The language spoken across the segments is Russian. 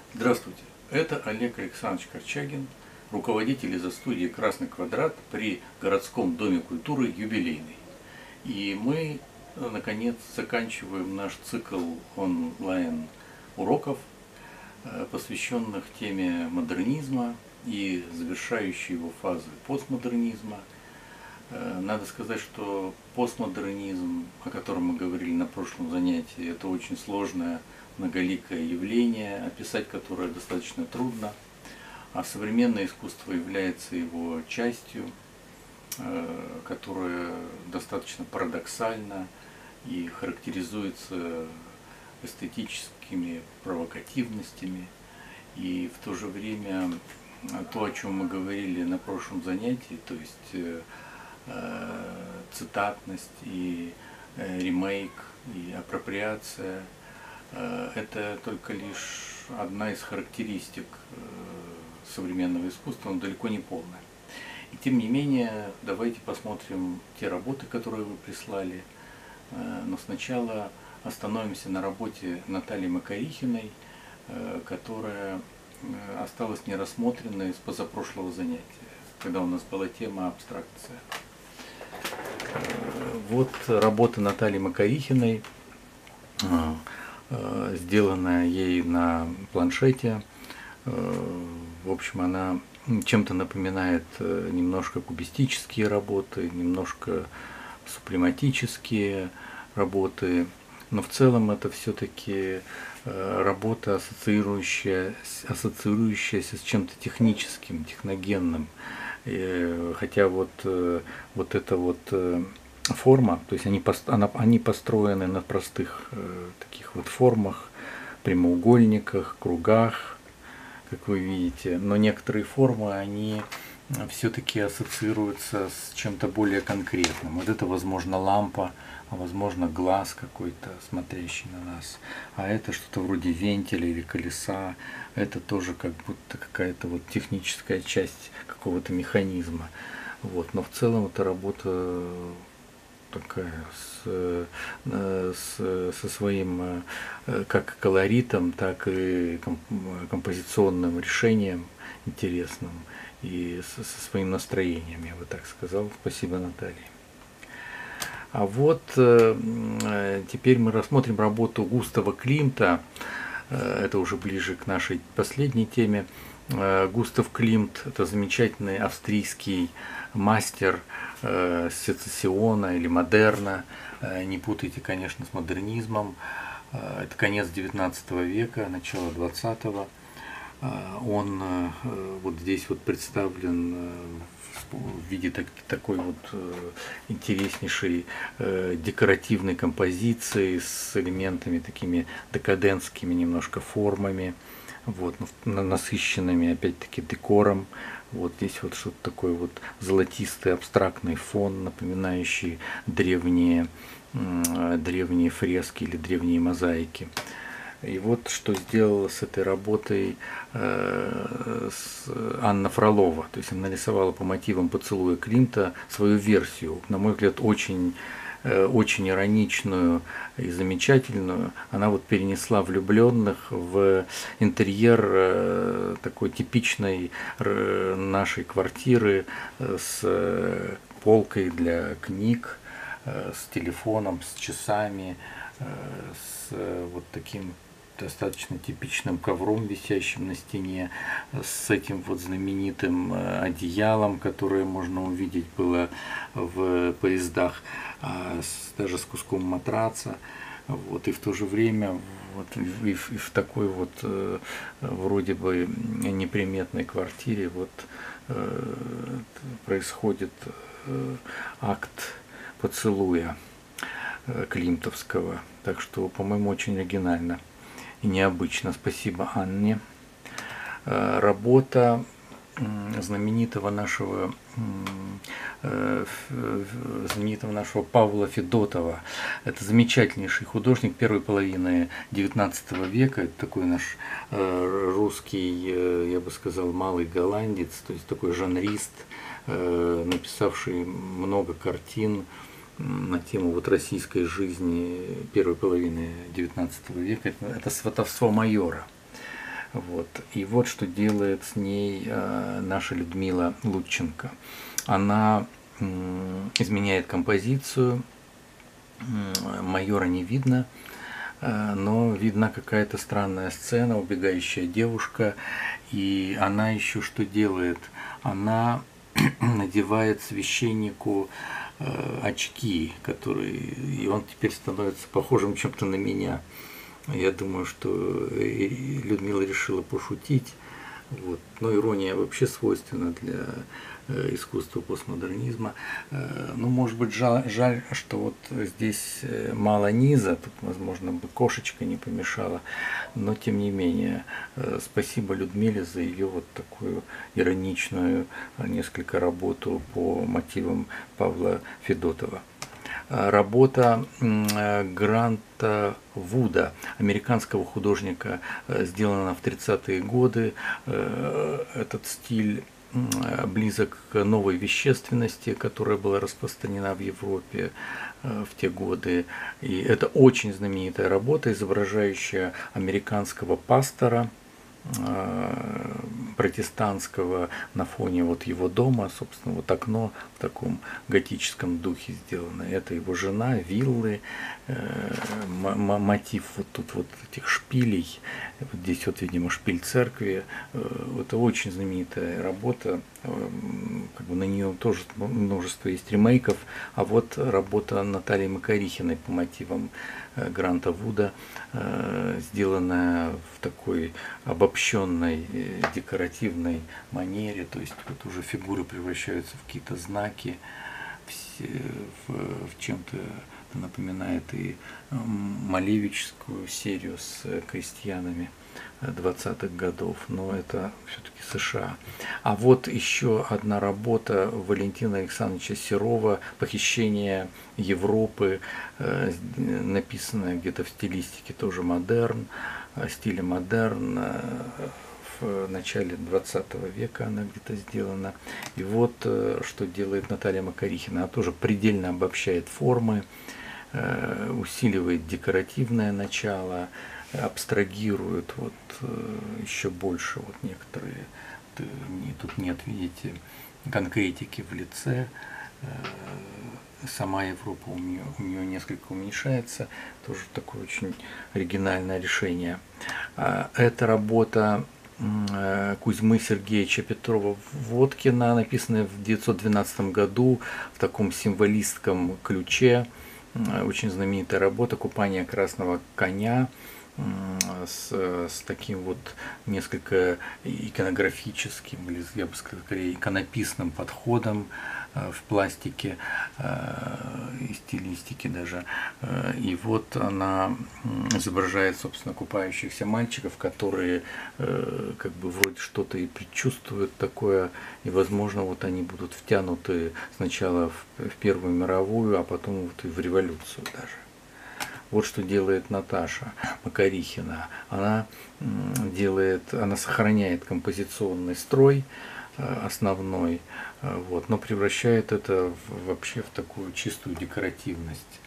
Здравствуйте, это Олег Александрович Корчагин, руководитель изо-студии «Красный квадрат» при городском доме культуры «Юбилейный». И мы, наконец, заканчиваем наш цикл онлайн-уроков, посвященных теме модернизма и завершающей его фазы постмодернизма. Надо сказать, что постмодернизм, о котором мы говорили на прошлом занятии, это очень сложное, многоликое явление, описать которое достаточно трудно, а современное искусство является его частью, которая достаточно парадоксальна и характеризуется эстетическими провокативностями, и в то же время то, о чем мы говорили на прошлом занятии, то есть цитатность и ремейк, и апроприация, это только лишь одна из характеристик современного искусства, но далеко не полная. И тем не менее, давайте посмотрим те работы, которые вы прислали. Но сначала остановимся на работе Натальи Макарихиной, которая осталась нерассмотренной с позапрошлого занятия, когда у нас была тема абстракция. Вот работа Натальи Макарихиной, сделанная ей на планшете. В общем, она чем-то напоминает немножко кубистические работы, немножко сублиматические работы, но в целом это все-таки работа, ассоциирующаяся с чем-то техническим, техногенным. Хотя вот эта вот форма, то есть они построены на простых таких вот формах, прямоугольниках, кругах, как вы видите, но некоторые формы, они все-таки ассоциируются с чем-то более конкретным. Вот это, возможно, лампа, а возможно, глаз какой-то, смотрящий на нас. А это что-то вроде вентиля или колеса. Это тоже как будто какая-то вот техническая часть какого-то механизма. Вот. Но в целом эта работа такая со своим как колоритом, так и композиционным решением интересным и со своим настроением, я бы так сказал. Спасибо, Наталья. А вот теперь мы рассмотрим работу Густава Климта. Это уже ближе к нашей последней теме. Густав Климт – это замечательный австрийский мастер сецессиона или модерна. Не путайте, конечно, с модернизмом. Это конец XIX века, начало XX. Он вот здесь вот представлен в виде такой вот интереснейшей декоративной композиции с элементами такими декадентскими немножко формами, вот, насыщенными опять-таки декором. Вот здесь вот что-то такое вот золотистый абстрактный фон, напоминающий древние фрески или древние мозаики. И вот что сделала с этой работой Анна Фролова. То есть она нарисовала по мотивам «Поцелуя Климта» свою версию, на мой взгляд, очень ироничную и замечательную. Она вот перенесла влюбленных в интерьер такой типичной нашей квартиры с полкой для книг, с телефоном, с часами, с вот таким достаточно типичным ковром, висящим на стене, с этим вот знаменитым одеялом, которое можно увидеть было в поездах, даже с куском матраца. Вот, и в то же время вот, и в такой вот вроде бы неприметной квартире вот происходит акт поцелуя климтовского. Так что, по-моему, очень оригинально и необычно. Спасибо Анне. Работа знаменитого нашего Павла Федотова. Это замечательнейший художник первой половины XIX века. Это такой наш русский, я бы сказал, малый голландец, то есть такой жанрист, написавший много картин на тему вот российской жизни первой половины XIX века. Это «Сватовство майора». Вот. И вот что делает с ней наша Людмила Лутченко. Она изменяет композицию, майора не видно, но видна какая-то странная сцена, убегающая девушка, и она еще что делает? Она надевает священнику очки, которые, и он теперь становится похожим чем-то на меня. Я думаю, что Людмила решила пошутить. Вот. Но ирония вообще свойственна для искусства постмодернизма. Ну, может быть, жаль, что вот здесь мало низа, тут, возможно, бы кошечка не помешала, но тем не менее, спасибо Людмиле за ее вот такую ироничную несколько работу по мотивам Павла Федотова. Работа Гранта Вуда, американского художника, сделана в 30-е годы. Этот стиль близок к новой вещественности, которая была распространена в Европе в те годы. И это очень знаменитая работа, изображающая американского пастора протестантского на фоне вот его дома, собственно, вот окно в таком готическом духе сделано. Это его жена, виллы, мотив вот тут вот этих шпилей, вот здесь вот, видимо, шпиль церкви. Это очень знаменитая работа, как бы на нее тоже множество есть ремейков, а вот работа Натальи Макарихиной по мотивам Гранта Вуда, сделанная в такой обобщенной декоративной манере, то есть вот уже фигуры превращаются в какие-то знаки, в чем-то напоминает и малевическую серию с крестьянами 20-х годов, но это все-таки США. А вот еще одна работа Валентина Александровича Серова «Похищение Европы», написанная где-то в стилистике тоже модерн, стиле модерн. В начале 20 века она где-то сделана. И вот что делает Наталья Макарихина. Она тоже предельно обобщает формы, усиливает декоративное начало, абстрагирует вот еще больше вот некоторые. Тут нет, видите, конкретики в лице. Сама Европа у нее несколько уменьшается. Тоже такое очень оригинальное решение. Эта работа Кузьмы Сергеевича Петрова-Водкина, написанная в 1912 году в таком символистском ключе. Очень знаменитая работа «Купание красного коня», с таким вот несколько иконографическим, или я бы сказал, скорее иконописным подходом в пластике и стилистике даже. И вот она изображает, собственно, купающихся мальчиков, которые как бы вроде что-то и предчувствуют такое, и, возможно, вот они будут втянуты сначала в Первую мировую, а потом вот и в революцию даже. Вот что делает Наташа Макарихина. Она сохраняет композиционный строй основной, вот, но превращает это вообще в такую чистую декоративность.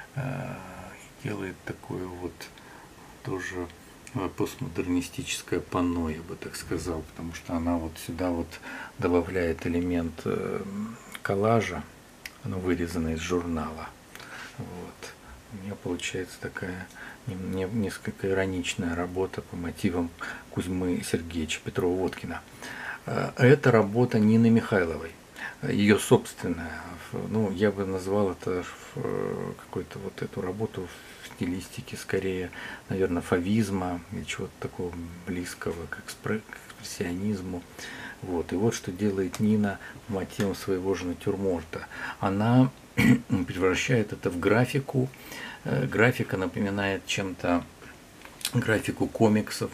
И делает такое вот тоже постмодернистическое панно, я бы так сказал, потому что она вот сюда вот добавляет элемент коллажа, оно вырезано из журнала. Вот. У меня получается такая несколько ироничная работа по мотивам Кузьмы Сергеевича Петрова-Водкина. Это работа Нины Михайловой, ее собственная. Ну, я бы назвал это какой-то вот эту работу в стилистике скорее, наверное, фавизма или чего-то такого близкого к экспрессионизму. Вот. И вот что делает Нина по мотивам своего же натюрморта. Она превращает это в графику. Графика напоминает чем-то графику комиксов.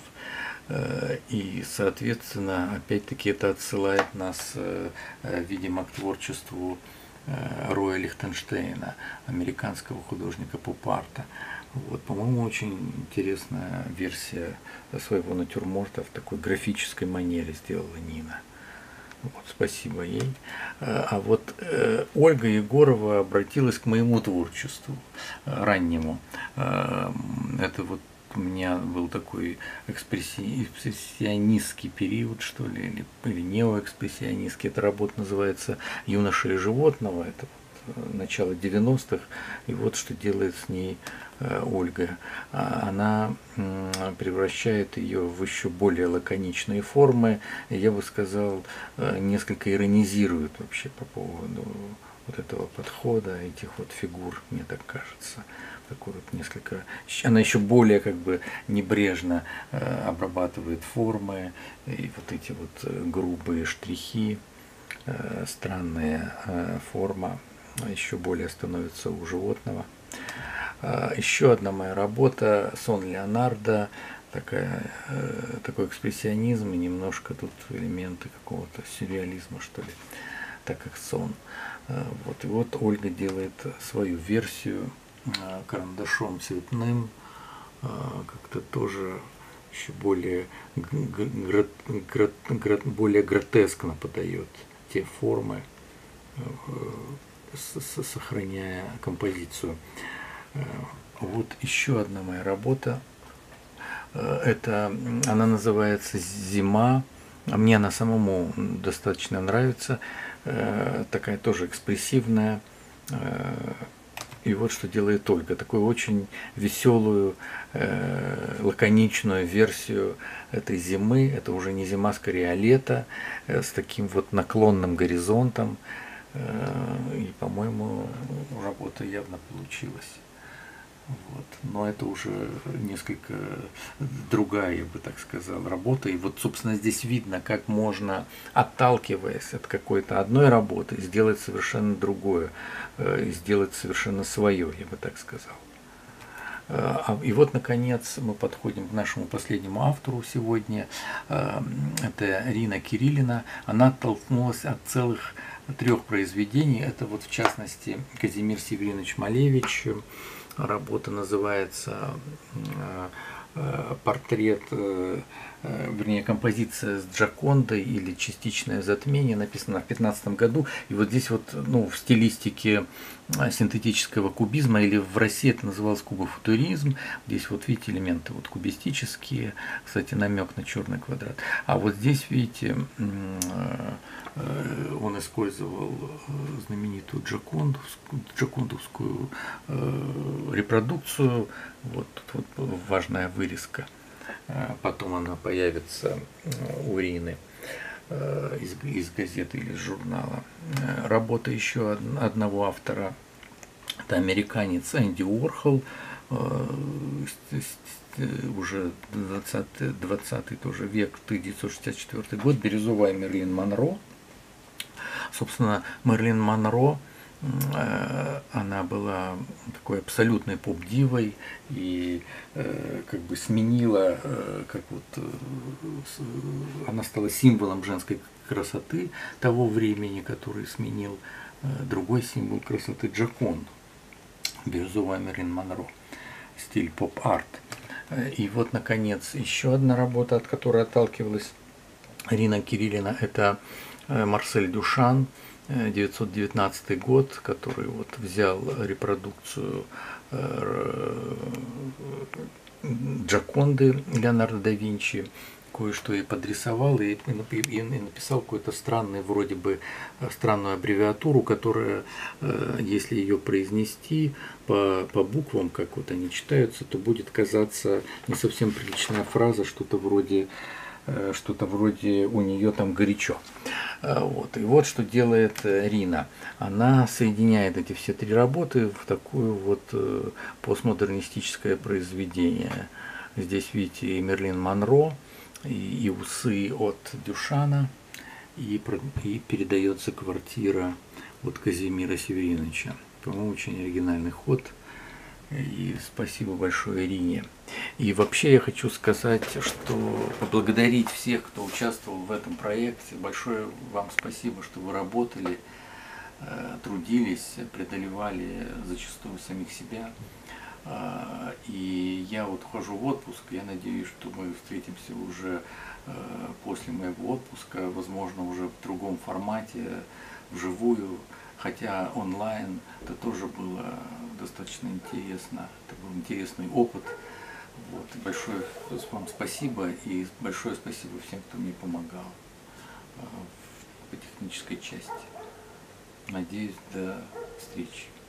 И, соответственно, опять-таки это отсылает нас, видимо, к творчеству Роя Лихтенштейна, американского художника поп-арта. Вот, по-моему, очень интересная версия своего натюрморта в такой графической манере сделала Нина. Вот, спасибо ей. А вот Ольга Егорова обратилась к моему творчеству раннему. Это вот у меня был такой экспрессионистский период, что ли, или неоэкспрессионистский. Эта работа называется «Юноша и животного». Это начало 90-х, и вот что делает с ней Ольга. Она превращает ее в еще более лаконичные формы, я бы сказал, несколько иронизирует вообще по поводу вот этого подхода, этих вот фигур, мне так кажется. Такой вот несколько... Она еще более как бы небрежно обрабатывает формы, и вот эти вот грубые штрихи, странная форма еще более становится у животного. Еще одна моя работа «Сон Леонардо», такой экспрессионизм и немножко тут элементы какого-то сюрреализма, что ли, так как сон. Вот. И вот Ольга делает свою версию карандашом цветным, как-то тоже еще более гротескно подает те формы, сохраняя композицию. Вот еще одна моя работа. Она называется «Зима». Мне она самому достаточно нравится. Такая тоже экспрессивная. И вот что делает Ольга. Такую очень веселую, лаконичную версию этой зимы. Это уже не зима, скорее, а лето. С таким вот наклонным горизонтом. И, по-моему, работа явно получилась. Вот. Но это уже несколько другая, я бы так сказал, работа. И вот, собственно, здесь видно, как можно, отталкиваясь от какой-то одной работы, сделать совершенно другое, сделать совершенно свое, я бы так сказал. И вот, наконец, мы подходим к нашему последнему автору сегодня. Это Рина Кириллина. Она оттолкнулась от целых 3 произведений. Это вот, в частности, Казимир Северинович Малевич. Работа называется «Портрет», вернее, композиция с Джокондой или «Частичное затмение», написано в 2015 году. И вот здесь вот, ну, в стилистике синтетического кубизма, или в России это называлось кубофутуризм. Здесь вот видите элементы вот кубистические, кстати, намек на черный квадрат. А вот здесь, видите, он использовал знаменитую джокондовскую репродукцию. Вот тут вот важная вырезка. Потом она появится у Рины из газеты или из журнала. Работа еще одного автора. Это американец Энди Уорхол, уже 20 тоже век, 1964 год, «Бирюзовая Мерлин Монро». Собственно, Мерлин Монро, она была такой абсолютной поп-дивой и как бы сменила, как вот она стала символом женской красоты того времени, который сменил другой символ красоты — Джоконду, «Бирюзовая Мерлин Монро», стиль поп-арт. И вот, наконец, еще одна работа, от которой отталкивалась Рина Кириллина, это Марсель Дюшан, 1919 год, который вот взял репродукцию Джоконды Леонардо да Винчи, кое-что и подрисовал, и написал какой-то странный, вроде бы странную аббревиатуру, которая, если ее произнести по буквам, как вот они читаются, то будет казаться не совсем приличная фраза, что-то вроде у нее там горячо. Вот. И вот что делает Рина. Она соединяет эти все 3 работы в такое вот постмодернистическое произведение. Здесь видите и Мерлин Монро, и усы от Дюшана, и передается квартира от Казимира Севериновича. По-моему, очень оригинальный ход. И спасибо большое Ирине. И вообще я хочу сказать, что поблагодарить всех, кто участвовал в этом проекте. Большое вам спасибо, что вы работали, трудились, преодолевали зачастую самих себя. И я вот ухожу в отпуск. Я надеюсь, что мы встретимся уже после моего отпуска, возможно, уже в другом формате, вживую. Хотя онлайн это тоже было достаточно интересно, это был интересный опыт, Вот. Большое вам спасибо и большое спасибо всем, кто мне помогал по технической части. Надеюсь, до встречи.